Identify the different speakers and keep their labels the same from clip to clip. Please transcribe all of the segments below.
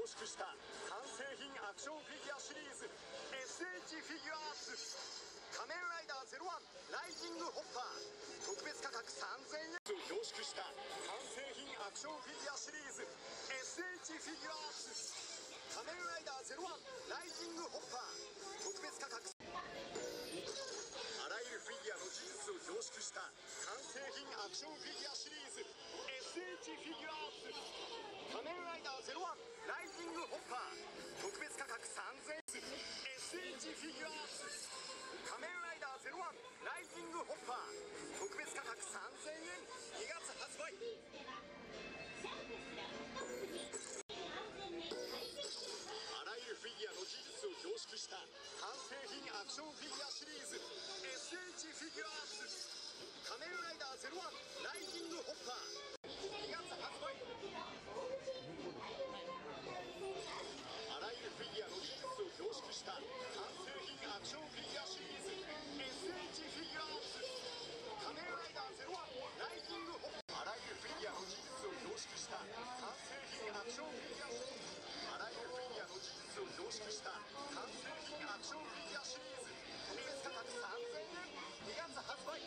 Speaker 1: 縮した完成品アクションフィギュアシリーズ SH フィギュアーツ仮面ライダー01ライジングホッパー特別価格3000円を凝縮した完成品アクションフィギュアシリーズ SH フィギュアーツ仮面ライダー01ライジングホッパー特別価格あらゆるフィギュアの技術を凝縮した完成品アクションフィギュアシリーズ SH フィギュアーツ仮面ライダー01ライジングホッパー特別価格3000円 SH フィギュアーツ仮面ライダー01ライジングホッパー特別価格3000円2月発売あらゆるフィギュアの技術を凝縮した完成品アクションフィギュアシリーズ SH フィギュアーツ仮面ライダー01ライジングホッパー2月発売あらゆるフィギュアの技術を凝縮した完成品アクションフィギュアシリーズ SH フィギュアーツ仮面ライダー01ライジングホッパーあらゆるフィギュアの技術を凝縮した完成品アクションフィギュアシリーズあらゆるフィギュアの技術を凝縮した完成品アクションフィギュアシリーズ特別価格3000円2月発売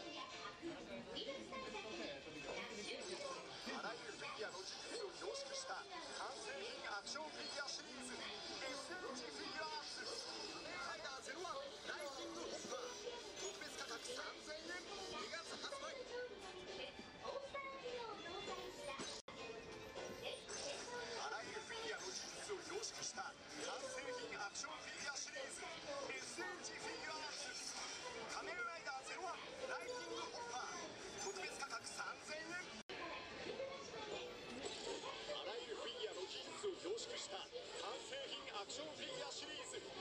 Speaker 1: あらゆるフィギュアの技術を凝縮した完成品アクションフィギュアシリーズ SH フィギュアーツ仮面ライダー01ライジングホッパー特別価格3000円2月発売あらゆるフィギュアの技術を凝縮した完成品アクションフィギュアシリーズ SH フィギュアーツ仮面ライダー01ライジングホッパー特別価格3000円あらゆるフィギュアの技術を凝縮した完成品アクションフィギュアシリーズ